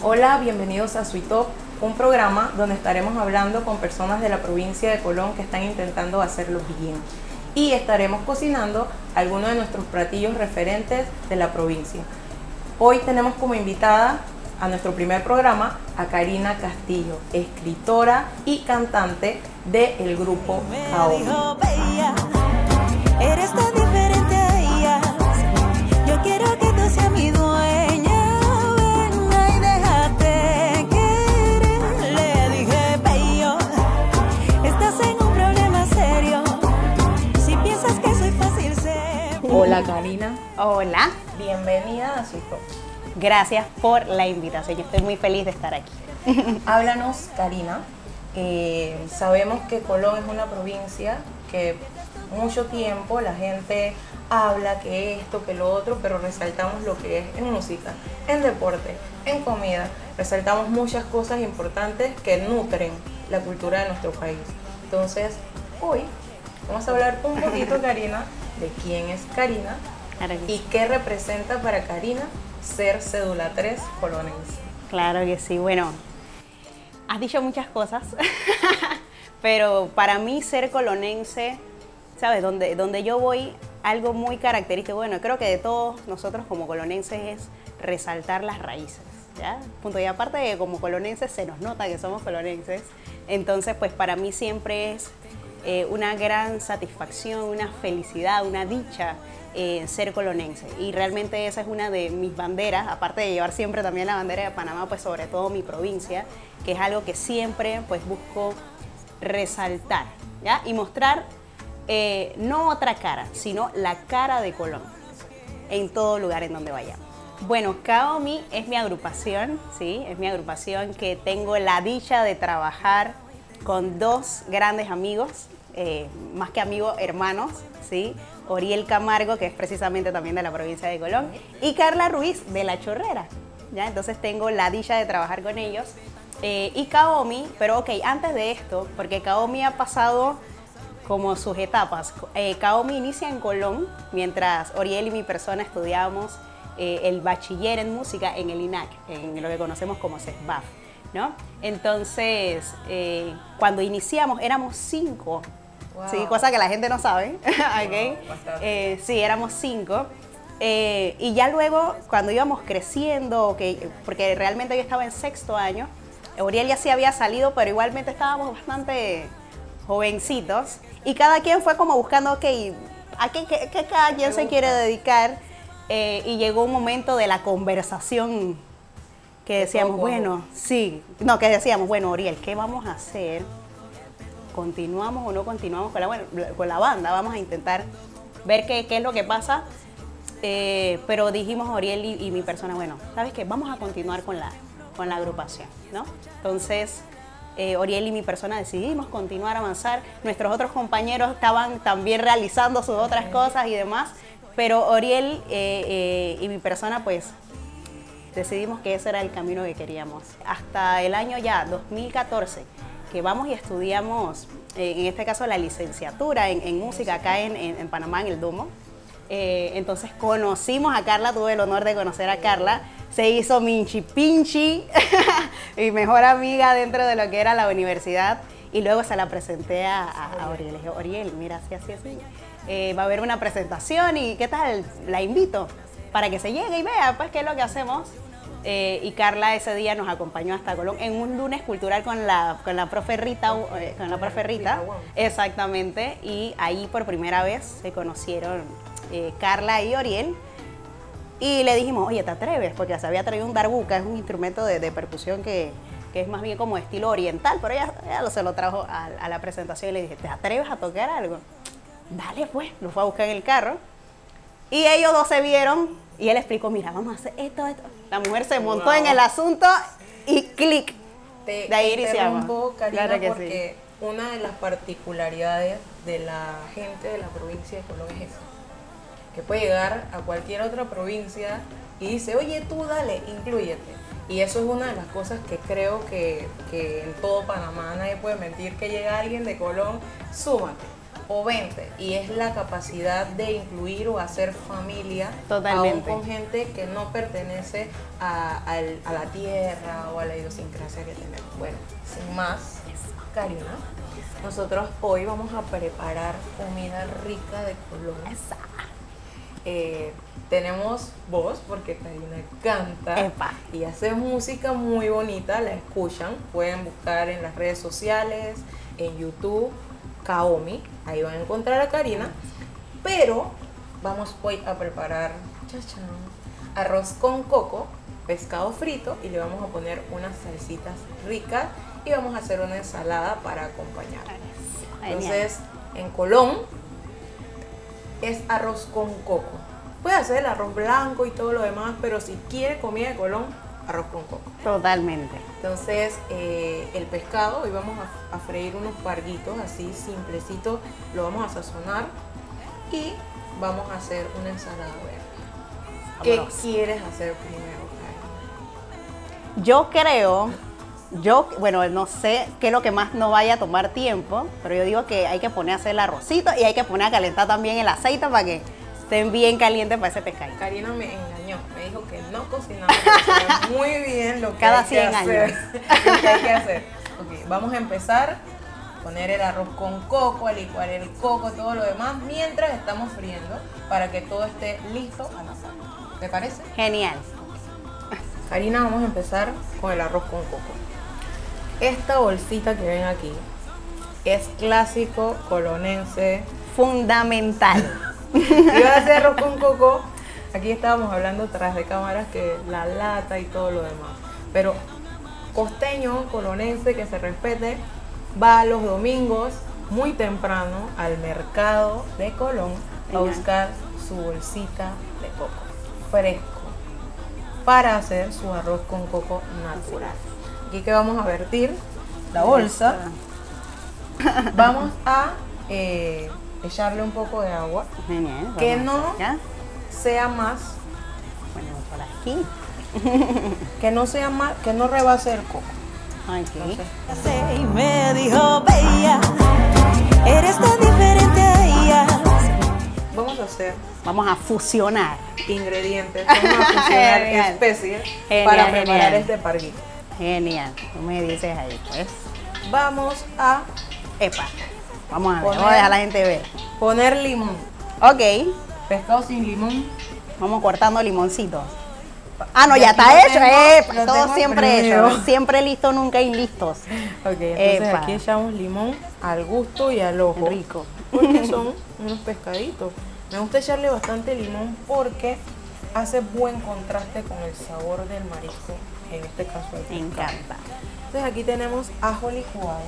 Hola, bienvenidos a Suitop, un programa donde estaremos hablando con personas de la provincia de Colón que están intentando hacerlo bien. Y estaremos cocinando algunos de nuestros platillos referentes de la provincia. Hoy tenemos como invitada a nuestro primer programa a Karina Castillo, escritora y cantante del grupo Kaomi. Eres tan diferente a ellas. Yo quiero que tú seas mi dueña. Venga y déjate querer. Le dije, bello, estás en un problema serio. Si piensas que soy fácil, sé. Hola Karina. Hola. Bienvenida a Suitop. Gracias por la invitación. Yo estoy muy feliz de estar aquí. Háblanos, Karina. Sabemos que Colón es una provincia que mucho tiempo la gente habla que esto, que lo otro, pero resaltamos lo que es en música, en deporte, en comida. Resaltamos muchas cosas importantes que nutren la cultura de nuestro país. Entonces, hoy vamos a hablar un poquito, Karina, de quién es Karina y qué representa para Karina ser cédula 3 colonense. Claro que sí. Bueno, has dicho muchas cosas, pero para mí ser colonense, ¿sabes? Donde yo voy, algo muy característico, bueno, creo que de todos nosotros como colonenses es resaltar las raíces, ¿ya? Punto. Y aparte de que como colonenses se nos nota que somos colonenses, entonces pues para mí siempre es una gran satisfacción, una felicidad, una dicha ser colonense. Y realmente esa es una de mis banderas, aparte de llevar siempre también la bandera de Panamá, pues sobre todo mi provincia, que es algo que siempre pues busco resaltar, ¿ya? Y mostrar no otra cara, sino la cara de Colón en todo lugar en donde vayamos. Bueno, Kaomi es mi agrupación, ¿sí? Es mi agrupación que tengo la dicha de trabajar con dos grandes amigos, más que amigos, hermanos, ¿sí? Oriel Camargo, que es precisamente también de la provincia de Colón, y Carla Ruiz, de La Chorrera, ¿ya? Entonces tengo la dicha de trabajar con ellos. Y Kaomi, pero ok, antes de esto, porque Kaomi ha pasado como sus etapas. Kaomi inicia en Colón, mientras Oriel y mi persona estudiábamos el bachiller en música en el INAC, en lo que conocemos como CESBAF, ¿no? Entonces, cuando iniciamos éramos 5, wow. ¿Sí? Cosa que la gente no sabe, ¿okay? Wow, sí, éramos 5. Y ya luego, cuando íbamos creciendo, porque realmente yo estaba en 6º año, Oriel ya sí había salido, pero igualmente estábamos bastante jovencitos, y cada quien fue como buscando, ok, ¿a qué cada quien se quiere dedicar? Y llegó un momento de la conversación que decíamos, bueno, sí, no, que decíamos, bueno, Oriel, ¿qué vamos a hacer? ¿Continuamos o no continuamos con la banda? Vamos a intentar ver qué es lo que pasa. Pero dijimos, Oriel y mi persona, bueno, ¿sabes qué? Vamos a continuar con la agrupación, ¿no? Entonces, Oriel y mi persona decidimos continuar, avanzar. Nuestros otros compañeros estaban también realizando sus otras cosas y demás, pero Oriel y mi persona, pues, decidimos que ese era el camino que queríamos. Hasta el año ya 2014, que vamos y estudiamos, en este caso, la licenciatura en música acá en Panamá, en el Domo. Entonces conocimos a Carla, tuve el honor de conocer a Carla. Se hizo minchi pinchi, mi mejor amiga dentro de lo que era la universidad, y luego se la presenté a Oriel. Le dije, Oriel, mira, así, va a haber una presentación y ¿qué tal? La invito para que se llegue y vea pues qué es lo que hacemos. Y Carla ese día nos acompañó hasta Colón en un lunes cultural con la profe Rita, exactamente, y ahí por primera vez se conocieron Carla y Oriel. Y le dijimos, oye, ¿te atreves? Porque se había traído un darbuka, es un instrumento de percusión que es más bien como estilo oriental, pero ella se lo trajo a la presentación y le dije, ¿te atreves a tocar algo? Dale pues, lo fue a buscar en el carro. Y ellos dos se vieron y él explicó, mira, vamos a hacer esto. La mujer se montó en el asunto y clic. De ahí iniciamos. Karina, claro que porque sí. Una de las particularidades de la gente de la provincia de Colón es esa, que puede llegar a cualquier otra provincia y dice, oye, tú dale, inclúyete. Y eso es una de las cosas que creo que en todo Panamá nadie puede mentir, que llega alguien de Colón, súmate. o 20, y es la capacidad de incluir o hacer familia Totalmente. aún con gente que no pertenece a la tierra o a la idiosincrasia que tenemos. Bueno, sin más, Karina, nosotros hoy vamos a preparar comida rica de Colón. Tenemos voz porque Karina canta Epa. y hace música muy bonita, la escuchan, pueden buscar en las redes sociales, en YouTube, Kaomi, ahí van a encontrar a Karina, pero vamos hoy a preparar chachán, arroz con coco, pescado frito y le vamos a poner unas salsitas ricas y vamos a hacer una ensalada para acompañar. Entonces, en Colón es arroz con coco. Puede hacer el arroz blanco y todo lo demás, pero si quiere comida de Colón, arroz con coco. Totalmente. Entonces, el pescado, hoy vamos a freír unos parguitos así simplecitos, lo vamos a sazonar y vamos a hacer una ensalada verde. ¿Qué Vámonos. quieres hacer primero, Karina? Yo creo, bueno, no sé qué es lo que más nos vaya a tomar tiempo, pero yo digo que hay que poner a hacer el arrocito y hay que poner a calentar también el aceite para que estén bien calientes para ese pescado. Karina me engañó, me dijo que no cocinaba, pero sabe muy bien lo que Cada hay que 100 hacer. años. Lo que hay que hacer. Ok, vamos a empezar a poner el arroz con coco, a licuar el coco, todo lo demás, mientras estamos friendo para que todo esté listo a la sal. ¿Te parece? Genial. Karina, vamos a empezar con el arroz con coco. Esta bolsita que ven aquí es clásico colonense. Fundamental. Iba a hacer arroz con coco. Aquí estábamos hablando tras de cámaras que la lata y todo lo demás. Pero costeño, colonense, que se respete, va los domingos muy temprano al mercado de Colón a Genial. buscar su bolsita de coco fresco para hacer su arroz con coco natural. Aquí que vamos a vertir la bolsa. Vamos a echarle un poco de agua, Genial. que vamos no acá. sea más, Ponemos por aquí. que no rebase el coco. Aquí. Entonces, Y me dijo, bella, eres tan diferente a ella. vamos a hacer Vamos a fusionar. ingredientes, vamos a fusionar Genial. especies Genial, para preparar genial. este parguito. Genial. Tú me dices ahí, pues. Vamos a Epa. Vamos a ver. Poner- Vamos a dejar a la gente ver. poner limón. Ok. Pescado sin limón. Vamos cortando limoncitos. Ah, no, Y ya aquí está lo hecho. tengo- lo Todo tengo siempre primero. hecho. Siempre listo, nunca inlistos. Ok, entonces Epa. aquí echamos limón al gusto y al ojo. Rico. Porque son unos pescaditos. Me gusta echarle bastante limón porque hace buen contraste con el sabor del marisco, en este caso el Me pescado. encanta. Entonces aquí tenemos ajo licuado.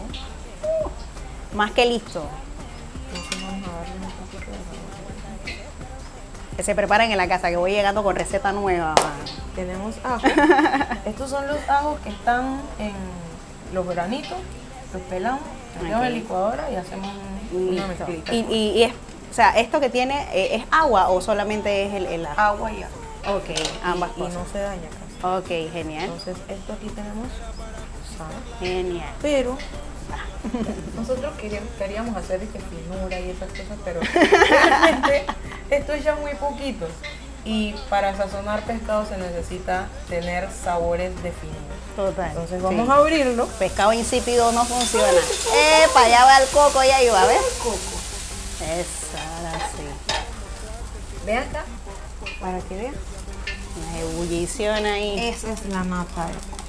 Más que listo. Entonces vamos a darle un poquito de sabor. Que se preparen en la casa, que voy llegando con receta nueva. Tenemos ajo. Estos son los ajos que están en los granitos. Los pelamos, metemos en la licuadora y hacemos una Listo. mezclita. Y es, o sea, esto que tiene, ¿es agua o solamente es el ajo? Agua y ajo. Ok, ambas Y cosas. no se daña casi. Ok, genial. Entonces esto aquí tenemos sal. Genial. Pero nosotros queríamos hacer finura y esas cosas, pero realmente esto es ya muy poquito. Y para sazonar pescado se necesita tener sabores definidos. Total. Entonces vamos sí. a abrirlo. Pescado insípido no funciona. Epa, ya va el coco y ahí va, ¿ves? Coco. Eso, ahora sí. Ve acá para que vean. Una ebullición ahí. Esa es la nata del coco.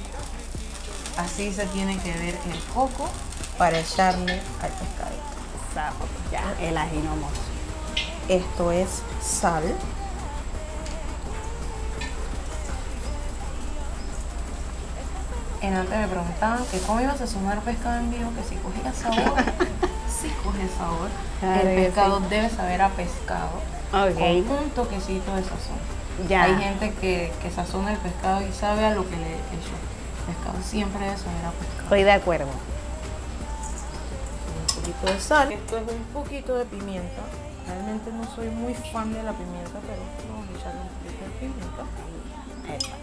Así se tiene que ver el coco para echarle al pescadito. Sapo, ya, el ajinomoto. Esto es sal. En antes me preguntaban que cómo iba a sazonar pescado en vivo, que si cogía sabor, sí coge sabor. Claro El que pescado sí. debe saber a pescado, Ok. con un toquecito de sazón. Ya. Hay gente que sazona el pescado y sabe a lo que le echó. El pescado siempre debe saber a pescado. Estoy de acuerdo. Un poquito de sal. Esto es un poquito de pimienta. Realmente no soy muy fan de la pimienta, pero vamos a echarle un poquito de pimienta. Epa.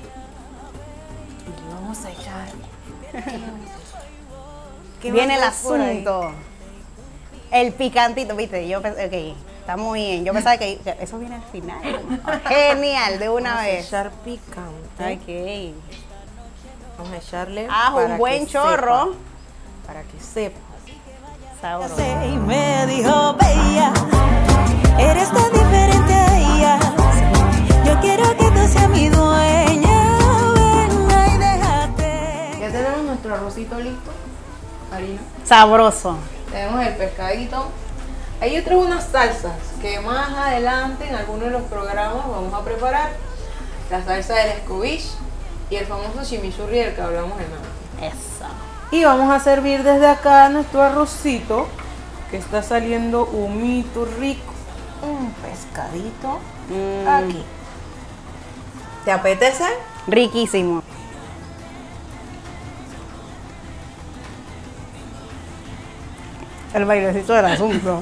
Y vamos a echar. ¿Qué Viene el más ves por ahí? asunto. El picantito, viste, yo pensé, ok, está muy bien. Yo pensaba que eso viene al final. Genial, de una Vamos a vez. echar picante. Ok. Vamos a echarle Ajo, para un buen que chorro. sepa, para que sepa. Sabroso. Y me dijo, bella, eres tan diferente a ella. Yo quiero que tú seas mi dueña. Venga y déjate. Ya tenemos nuestro arrocito listo, harina. Sabroso. Tenemos el pescadito. Ahí yo traigo unas salsas que más adelante en alguno de los programas vamos a preparar. La salsa del escovich y el famoso chimichurri del que hablamos en antes. Eso. Y vamos a servir desde acá nuestro arrocito que está saliendo humito rico. Un pescadito aquí. ¿Te apetece? Riquísimo. El bailecito del asunto.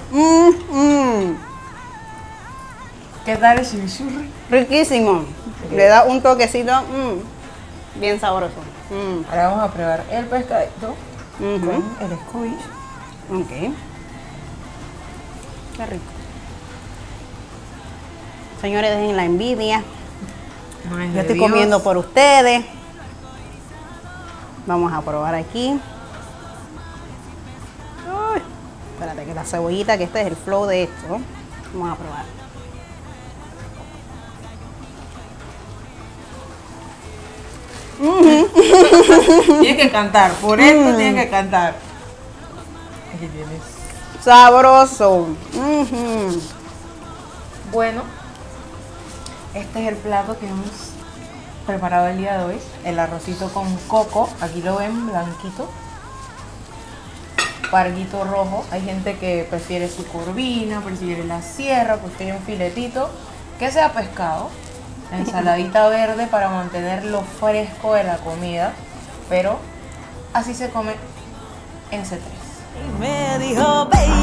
¿Qué tal el chimichurri? Riquísimo. Le da un toquecito bien sabroso. Ahora vamos a probar el pescadito Ujú. con el escovich. Ok. Qué rico. Señores, dejen la envidia. Yo estoy comiendo por ustedes. Vamos a probar aquí. Uy, espérate que la cebollita, que este es el flow de esto. Vamos a probar. Tienes que cantar, por esto tienes que cantar. Aquí tienes. Sabroso. Ujú. Bueno, este es el plato que hemos preparado el día de hoy. El arrocito con coco, aquí lo ven blanquito. Parguito rojo, hay gente que prefiere su corvina, prefiere la sierra, pues tiene un filetito que sea pescado. La ensaladita verde para mantener lo fresco de la comida, pero así se come en C3. Y me dijo, bella.